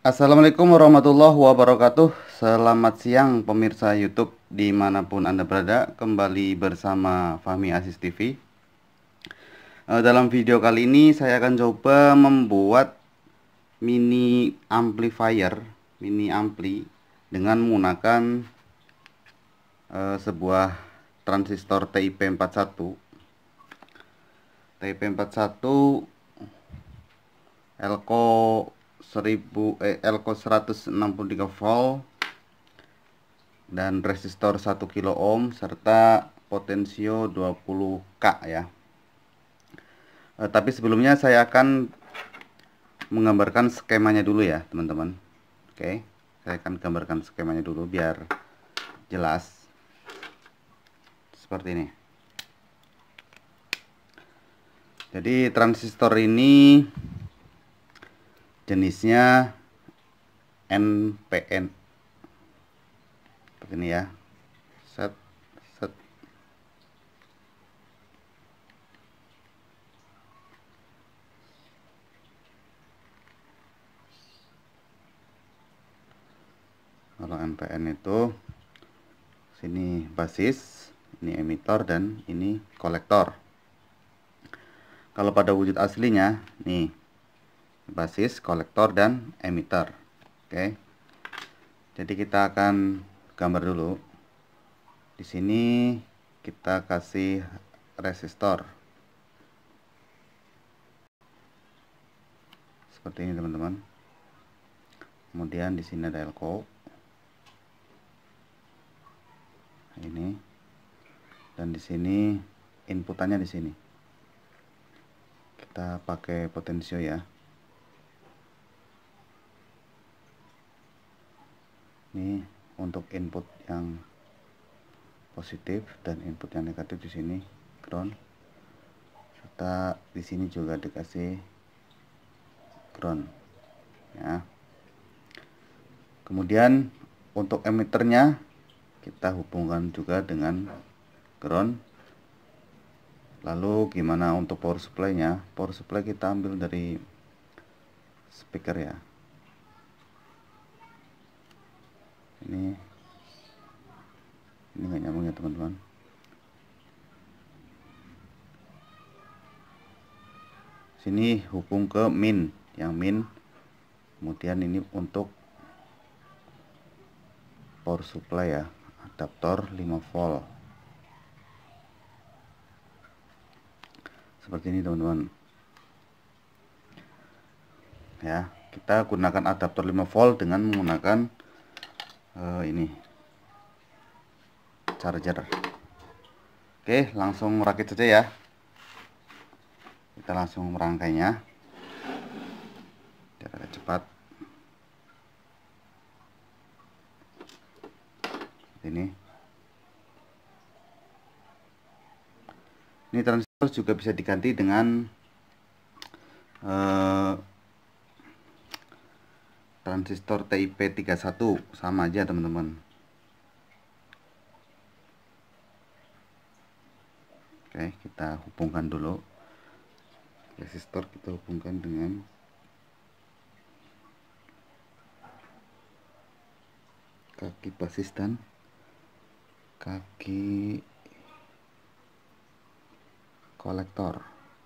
Assalamualaikum warahmatullahi wabarakatuh. Selamat siang pemirsa YouTube dimanapun Anda berada. Kembali bersama Fahmi Aziz TV. Dalam video kali ini saya akan coba membuat mini amplifier, mini ampli dengan menggunakan sebuah transistor TIP41. TIP41 Elko 163 volt dan resistor 1 kilo ohm serta potensio 20K ya. Tapi sebelumnya saya akan menggambarkan skemanya dulu ya teman-teman. Oke, saya akan gambarkan skemanya dulu biar jelas. Seperti ini. Jadi transistor ini jenisnya NPN seperti ini ya. Set. Kalau NPN itu sini basis, ini emitor, dan ini kolektor. Kalau pada wujud aslinya nih basis, kolektor, dan emitter. Oke. Jadi kita akan gambar dulu. Di sini kita kasih resistor. Seperti ini teman-teman. Kemudian di sini ada elko. Ini. Dan di sini inputannya di sini. Kita pakai potensio ya. Ini untuk input yang positif dan input yang negatif di sini ground. Serta di sini juga dikasih ground ya. Kemudian untuk emitternya kita hubungkan juga dengan ground. Lalu gimana untuk power supply-nya? Power supply kita ambil dari speaker ya. Ini nggak nyambung ya teman-teman. Sini hubung ke min, yang min. Kemudian ini untuk power supply ya, adaptor 5 volt. Seperti ini teman-teman. Ya, kita gunakan adaptor 5 volt dengan menggunakan ini charger. Oke, langsung merakit saja ya. Kita langsung merangkainya biar agak cepat. Ini transistor juga bisa diganti dengan transistor TIP31, sama aja teman-teman. Oke, kita hubungkan dulu resistor, kita hubungkan dengan kaki basis dan kaki kolektor.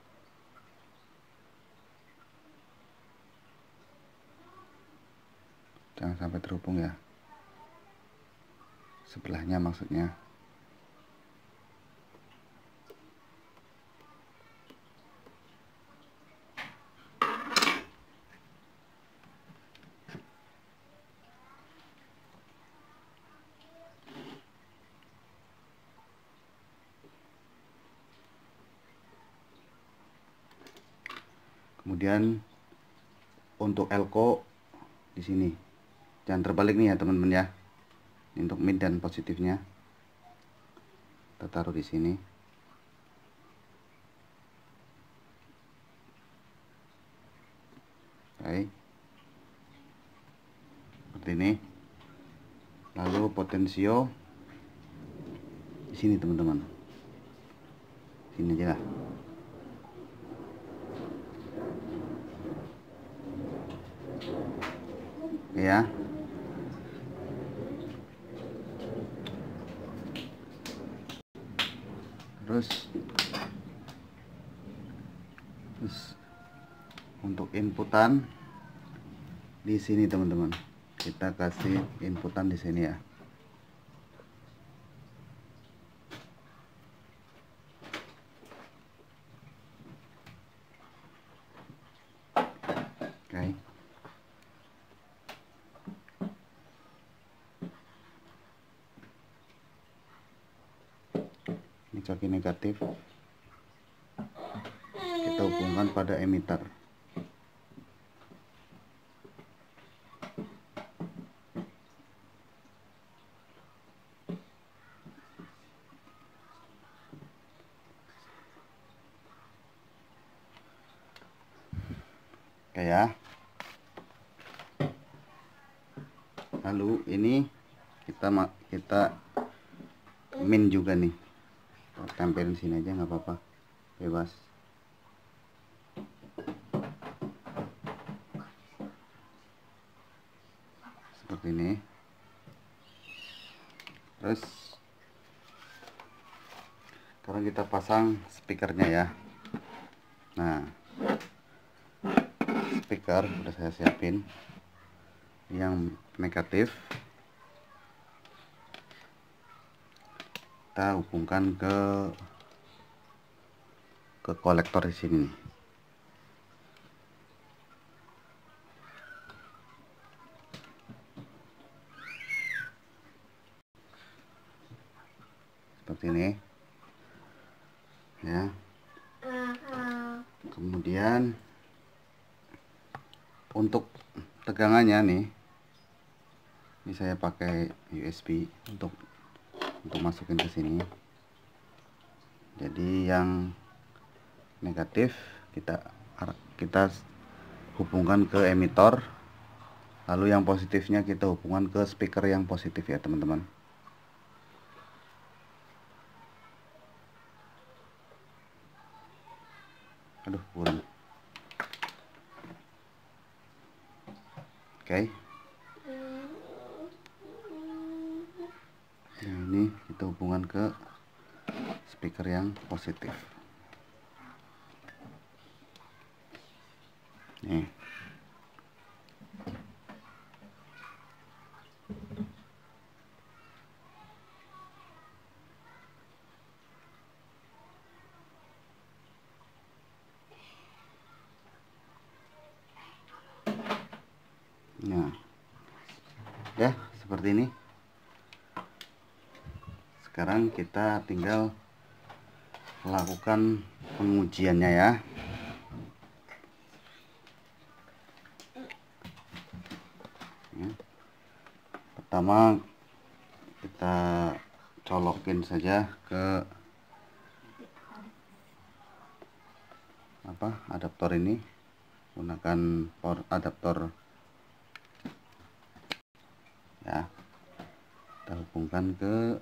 Jangan sampai terhubung ya, sebelahnya maksudnya. Kemudian untuk elko di sini jangan terbalik nih ya teman-teman ya. Ini untuk min dan positifnya kita taruh di sini. Oke, seperti ini. Lalu potensio di sini teman-teman, sini aja lah. ya. Terus untuk inputan di sini teman-teman, kita kasih inputan di sini ya. Oke. Ini coki negatif kita hubungkan pada emitter. Oke ya. Lalu ini kita min juga nih. Tempelin sini aja nggak apa-apa, bebas. Seperti ini. Terus sekarang kita pasang speakernya ya. Nah, speaker udah saya siapin. Yang negatif kita hubungkan ke kolektor di sini nih. Seperti ini ya. Kemudian untuk tegangannya nih, ini saya pakai USB untuk masukin ke sini. Jadi yang negatif kita hubungkan ke emitor, lalu yang positifnya kita hubungkan ke speaker yang positif ya teman-teman. Aduh, kurang. Oke. Nah, ini kita hubungan ke speaker yang positif. Nih. Nah, ya seperti ini. Sekarang kita tinggal melakukan pengujiannya ya. Pertama kita colokin saja ke adaptor ini, gunakan power adaptor ya. Kita hubungkan ke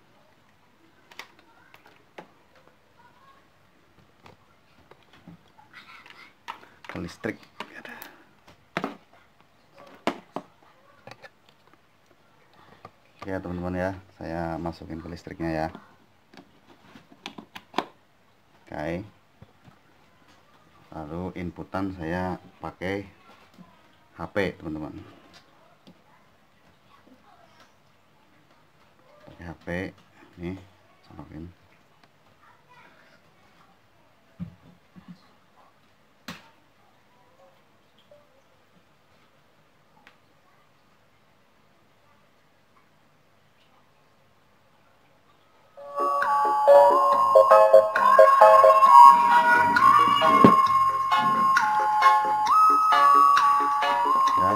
listrik ya teman-teman ya. Saya masukin ke listriknya ya. Oke. Lalu inputan saya pakai HP teman-teman. Pakai HP nih, colokin. Ya.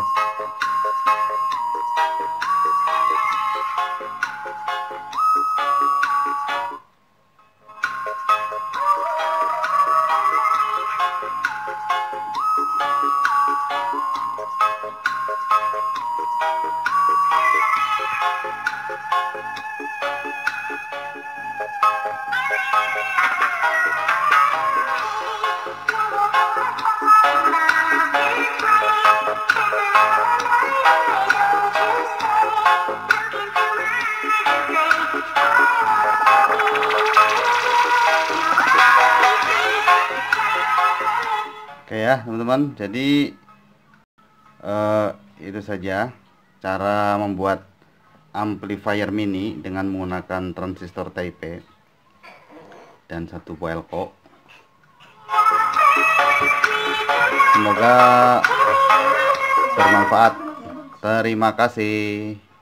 Oke ya teman-teman, jadi itu saja cara membuat amplifier mini dengan menggunakan transistor Type dan satu coil cock. Semoga bermanfaat. Terima kasih.